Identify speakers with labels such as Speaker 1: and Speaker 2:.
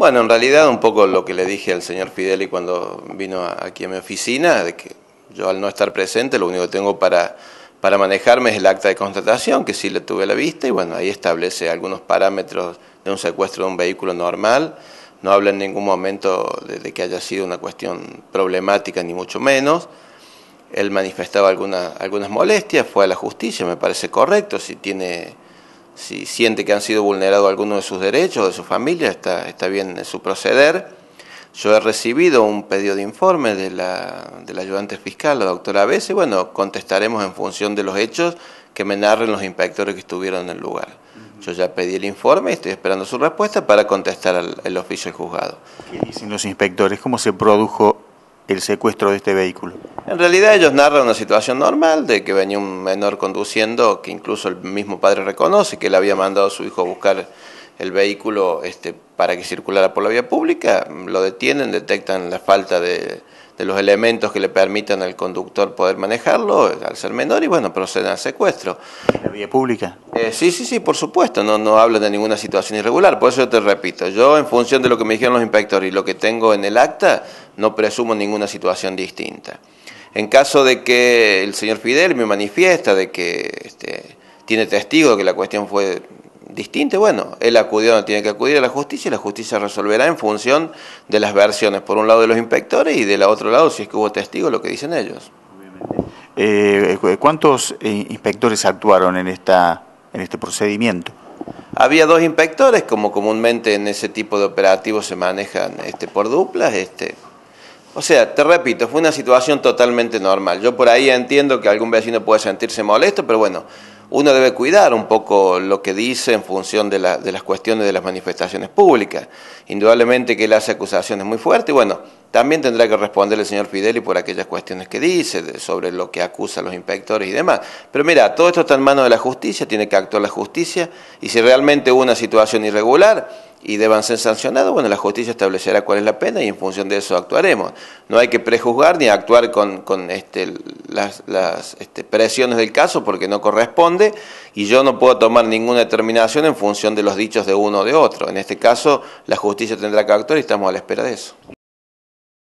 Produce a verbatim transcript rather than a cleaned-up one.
Speaker 1: Bueno, en realidad un poco lo que le dije al señor Fideli cuando vino aquí a mi oficina, de que yo al no estar presente lo único que tengo para, para manejarme es el acta de constatación, que sí le tuve a la vista, y bueno, ahí establece algunos parámetros de un secuestro de un vehículo normal. No habla en ningún momento de, de que haya sido una cuestión problemática, ni mucho menos. Él manifestaba alguna, algunas molestias, fue a la justicia, me parece correcto. Si tiene, si siente que han sido vulnerados algunos de sus derechos, de su familia, está, está bien en su proceder. Yo he recibido un pedido de informe de la, de la ayudante fiscal, la doctora Abes, y bueno, contestaremos en función de los hechos que me narren los inspectores que estuvieron en el lugar. Yo ya pedí el informe y estoy esperando su respuesta para contestar al el oficio del juzgado.
Speaker 2: ¿Qué dicen los inspectores? ¿Cómo se produjo el secuestro de este vehículo?
Speaker 1: En realidad ellos narran una situación normal de que venía un menor conduciendo, que incluso el mismo padre reconoce que él había mandado a su hijo a buscar el vehículo este, para que circulara por la vía pública. Lo detienen, detectan la falta de, de los elementos que le permitan al conductor poder manejarlo al ser menor y bueno, proceden al secuestro.
Speaker 2: ¿La vía pública?
Speaker 1: Eh, sí, sí, sí, por supuesto, no, no hablan de ninguna situación irregular, por eso yo te repito, yo en función de lo que me dijeron los inspectores y lo que tengo en el acta, no presumo ninguna situación distinta. En caso de que el señor Fidel me manifiesta de que este, tiene testigo de que la cuestión fue distinta, bueno, él acudió, no tiene que acudir a la justicia y la justicia resolverá en función de las versiones, por un lado de los inspectores y del otro lado, si es que hubo testigos, lo que dicen ellos.
Speaker 2: Eh, ¿Cuántos inspectores actuaron en, esta, en este procedimiento?
Speaker 1: Había dos inspectores, como comúnmente en ese tipo de operativos se manejan este, por duplas. Este. O sea, te repito, fue una situación totalmente normal. Yo por ahí entiendo que algún vecino puede sentirse molesto, pero bueno, uno debe cuidar un poco lo que dice en función de, la, de las cuestiones de las manifestaciones públicas. Indudablemente que él hace acusaciones muy fuertes y bueno, también tendrá que responder el señor Fideli por aquellas cuestiones que dice, de, sobre lo que acusa a los inspectores y demás. Pero mira, todo esto está en manos de la justicia, tiene que actuar la justicia y si realmente hubo una situación irregular y deban ser sancionados, bueno, la justicia establecerá cuál es la pena y en función de eso actuaremos. No hay que prejuzgar ni actuar con, con este, las, las este, presiones del caso porque no corresponde y yo no puedo tomar ninguna determinación en función de los dichos de uno o de otro. En este caso, la justicia tendrá que actuar y estamos a la espera de eso.